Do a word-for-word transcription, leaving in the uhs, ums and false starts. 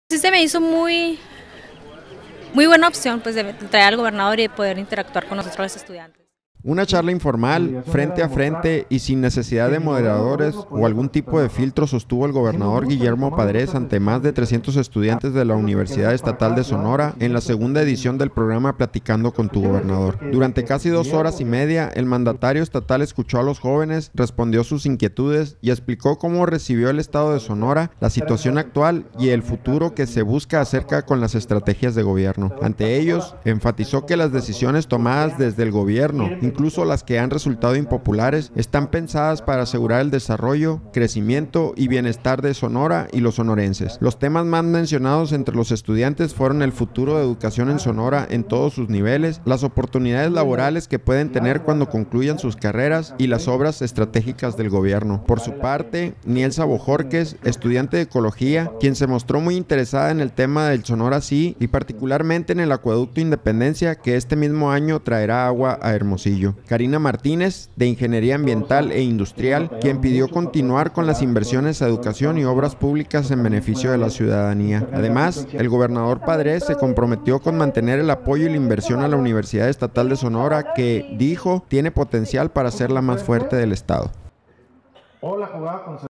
Sí se me hizo muy, muy buena opción, pues, de traer al gobernador y de poder interactuar con nosotros los estudiantes. Una charla informal, frente a frente y sin necesidad de moderadores o algún tipo de filtro sostuvo el gobernador Guillermo Padres ante más de trescientos estudiantes de la Universidad Estatal de Sonora en la segunda edición del programa Platicando con tu Gobernador. Durante casi dos horas y media, el mandatario estatal escuchó a los jóvenes, respondió sus inquietudes y explicó cómo recibió el estado de Sonora, la situación actual y el futuro que se busca acerca con las estrategias de gobierno. Ante ellos, enfatizó que las decisiones tomadas desde el gobierno, incluso las que han resultado impopulares, están pensadas para asegurar el desarrollo, crecimiento y bienestar de Sonora y los sonorenses. Los temas más mencionados entre los estudiantes fueron el futuro de educación en Sonora en todos sus niveles, las oportunidades laborales que pueden tener cuando concluyan sus carreras y las obras estratégicas del gobierno. Por su parte, Nielsa Bojorquez, estudiante de ecología, quien se mostró muy interesada en el tema del Sonora Sí y particularmente en el acueducto Independencia que este mismo año traerá agua a Hermosillo. Karina Martínez, de Ingeniería Ambiental e Industrial, quien pidió continuar con las inversiones a educación y obras públicas en beneficio de la ciudadanía. Además, el gobernador Padres se comprometió con mantener el apoyo y la inversión a la Universidad Estatal de Sonora, que, dijo, tiene potencial para ser la más fuerte del estado.